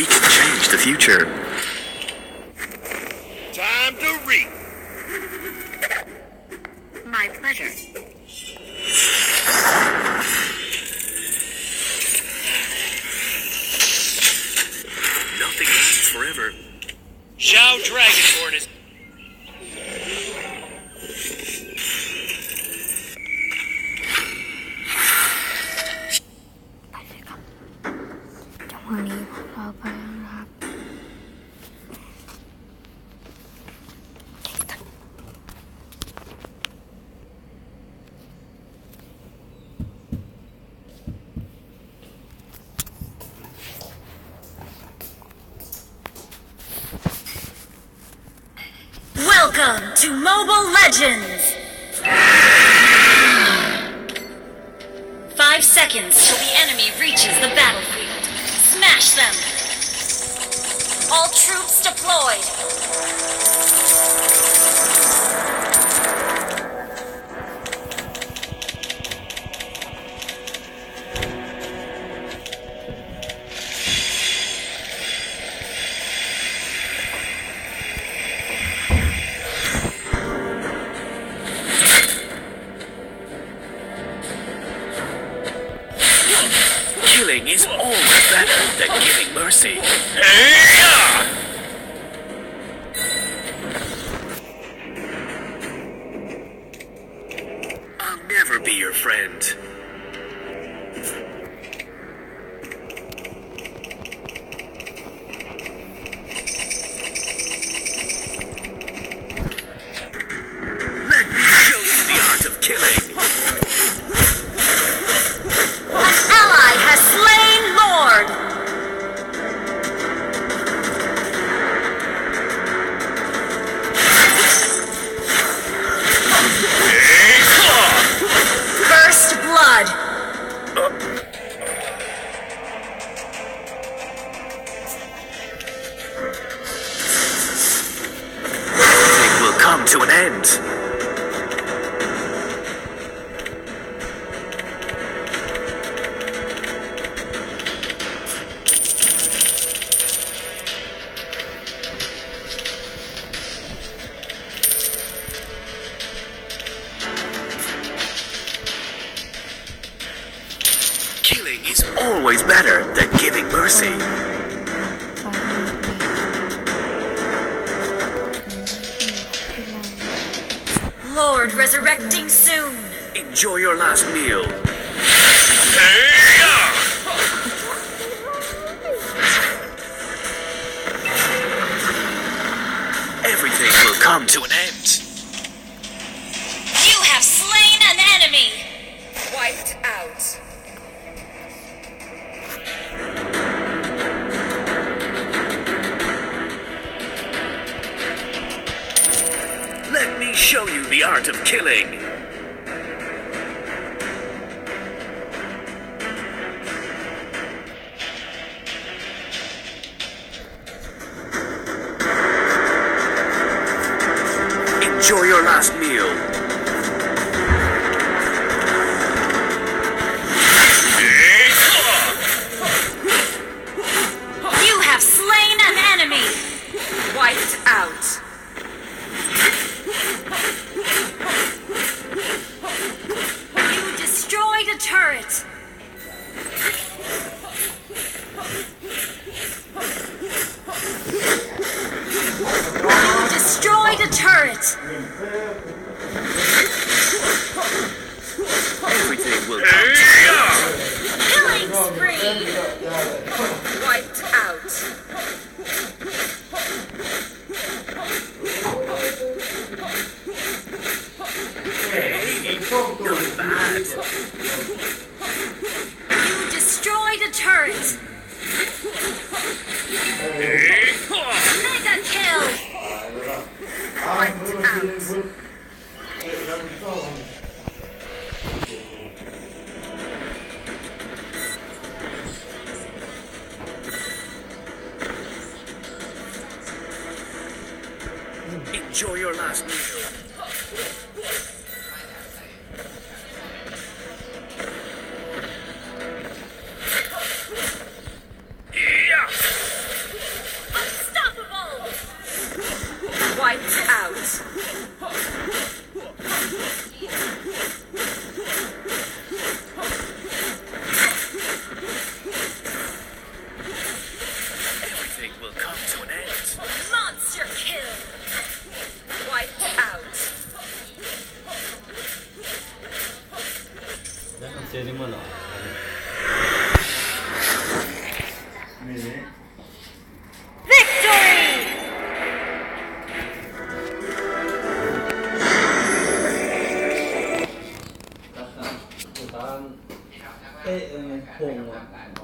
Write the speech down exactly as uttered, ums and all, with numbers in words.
We can change the future. Time to reap. My pleasure. Nothing lasts forever. Zhao Dragonborn is... ไปเลยครับจังหวะนี้พวกเราไปแล้วนะครับ Welcome to Mobile Legends! Five seconds till the enemy reaches the battlefield. Smash them! All troops deployed! Killing is always better than giving mercy. I'll never be your friend. Let me show you the art of killing. An ally has slain Lord! First blood! Everything will come to an end. Killing is always better than giving mercy. Lord resurrecting soon! Enjoy your last meal. Everything will come to an end. You have slain an enemy! Wiped out. Let me show you the art of killing. Enjoy your last meal. You have slain an enemy! Wiped out. You destroyed a turret! You destroyed a turret! Everything will come to an end. Killing spree! Wiped out. Not bad. You destroyed a turret! Mega kill! Wiped out. Enjoy your last meal. Yeah. 내리면 안 돼. 네. Victory! 일단 때 응, 봉